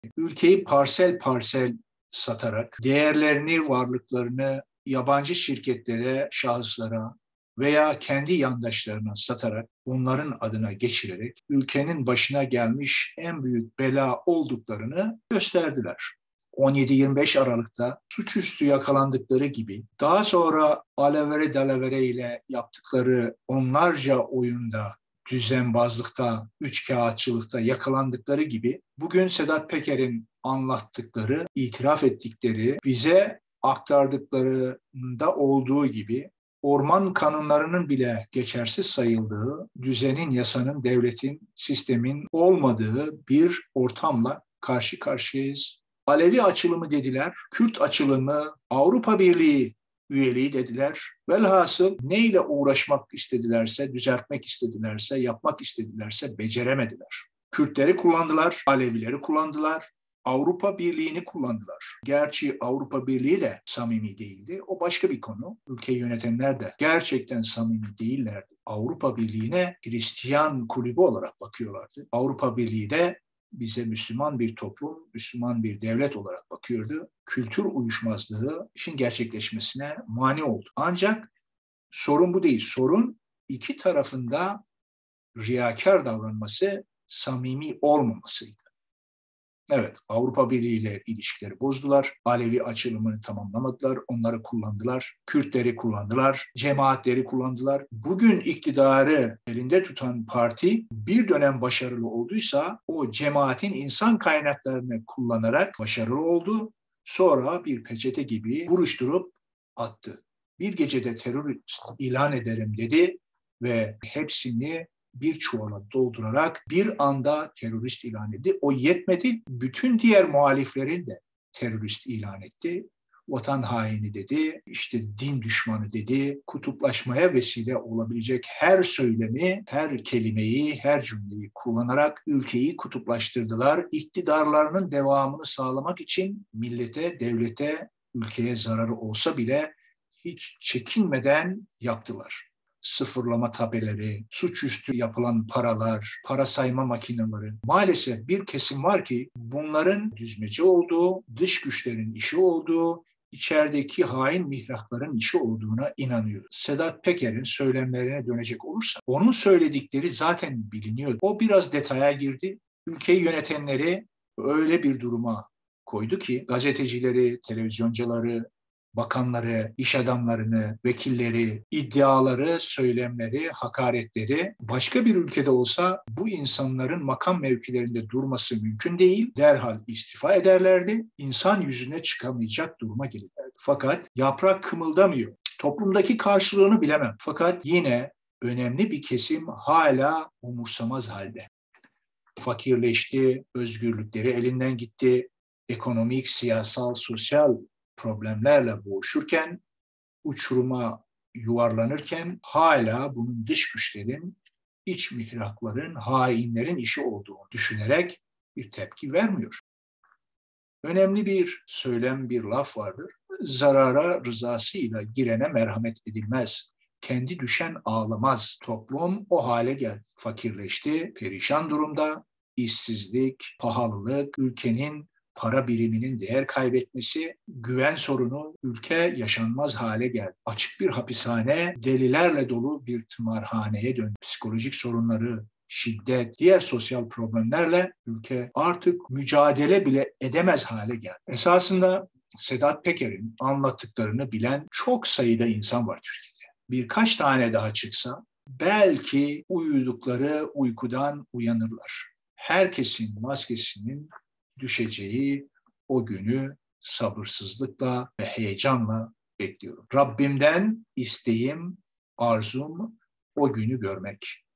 ülkeyi parsel parsel satarak, değerlerini, varlıklarını yabancı şirketlere, şahıslara veya kendi yandaşlarına satarak, onların adına geçirerek ülkenin başına gelmiş en büyük bela olduklarını gösterdiler. 17-25 Aralık'ta suçüstü yakalandıkları gibi, daha sonra alevere dalavere ile yaptıkları onlarca oyunda, düzenbazlıkta, üçkağıtçılıkta yakalandıkları gibi, bugün Sedat Peker'in anlattıkları, itiraf ettikleri, bize aktardıklarında olduğu gibi, orman kanunlarının bile geçersiz sayıldığı, düzenin, yasanın, devletin, sistemin olmadığı bir ortamla karşı karşıyayız. Alevi açılımı dediler, Kürt açılımı, Avrupa Birliği üyeliği dediler. Velhasıl neyle uğraşmak istedilerse, düzeltmek istedilerse, yapmak istedilerse beceremediler. Kürtleri kullandılar, Alevileri kullandılar, Avrupa Birliği'ni kullandılar. Gerçi Avrupa Birliği de samimi değildi. O başka bir konu. Ülkeyi yönetenler de gerçekten samimi değillerdi. Avrupa Birliği'ne Hristiyan kulübü olarak bakıyorlardı. Avrupa Birliği de bize Müslüman bir toplum, Müslüman bir devlet olarak bakıyordu. Kültür uyuşmazlığı işin gerçekleşmesine mani oldu. Ancak sorun bu değil. Sorun iki tarafında riyakar davranması, samimi olmamasıydı. Evet, Avrupa Birliği ile ilişkileri bozdular. Alevi açılımını tamamlamadılar. Onları kullandılar. Kürtleri kullandılar. Cemaatleri kullandılar. Bugün iktidarı elinde tutan parti bir dönem başarılı olduysa o cemaatin insan kaynaklarını kullanarak başarılı oldu. Sonra bir peçete gibi buruşturup attı. Bir gecede terörist ilan ederim dedi ve hepsini bir çuvala doldurarak bir anda terörist ilan etti. O yetmedi, bütün diğer muhaliflerin de terörist ilan etti. Vatan haini dedi, işte din düşmanı dedi, kutuplaşmaya vesile olabilecek her söylemi, her kelimeyi, her cümleyi kullanarak ülkeyi kutuplaştırdılar. İktidarlarının devamını sağlamak için millete, devlete, ülkeye zararı olsa bile hiç çekinmeden yaptılar. Sıfırlama tabeleri, suçüstü yapılan paralar, para sayma makineleri. Maalesef bir kesim var ki bunların düzmece olduğu, dış güçlerin işi olduğu, içerideki hain mihrakların işi olduğuna inanıyor. Sedat Peker'in söylemlerine dönecek olursa, onun söyledikleri zaten biliniyor. O biraz detaya girdi. Ülkeyi yönetenleri öyle bir duruma koydu ki gazetecileri, televizyoncuları, bakanları, iş adamlarını, vekilleri, iddiaları, söylemleri, hakaretleri başka bir ülkede olsa bu insanların makam mevkilerinde durması mümkün değil. Derhal istifa ederlerdi. İnsan yüzüne çıkamayacak duruma gelirlerdi. Fakat yaprak kımıldamıyor. Toplumdaki karşılığını bilemem. Fakat yine önemli bir kesim hala umursamaz halde. Fakirleşti, özgürlükleri elinden gitti, ekonomik, siyasal, sosyal problemlerle boğuşurken, uçuruma yuvarlanırken hala bunun dış güçlerin, iç mihrakların, hainlerin işi olduğunu düşünerek bir tepki vermiyor. Önemli bir söylem, bir laf vardır. Zarara rızasıyla girene merhamet edilmez. Kendi düşen ağlamaz. Toplum o hale geldi. Fakirleşti, perişan durumda, işsizlik, pahalılık, ülkenin para biriminin değer kaybetmesi, güven sorunu, ülke yaşanmaz hale geldi. Açık bir hapishane, delilerle dolu bir tımarhaneye döndü. Psikolojik sorunları, şiddet, diğer sosyal problemlerle ülke artık mücadele bile edemez hale geldi. Esasında Sedat Peker'in anlattıklarını bilen çok sayıda insan var Türkiye'de. Birkaç tane daha çıksa belki uyudukları uykudan uyanırlar. Herkesin maskesinin düşeceği o günü sabırsızlıkla ve heyecanla bekliyorum. Rabbimden isteğim, arzum o günü görmek.